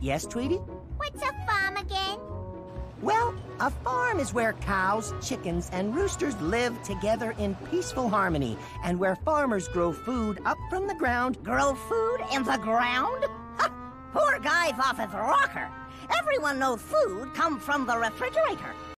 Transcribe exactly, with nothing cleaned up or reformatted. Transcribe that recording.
Yes, Tweety? What's a farm again? Well, a farm is where cows, chickens, and roosters live together in peaceful harmony, and where farmers grow food up from the ground. Grow food in the ground? Ha! Poor guy off his rocker. Everyone knows food come from the refrigerator.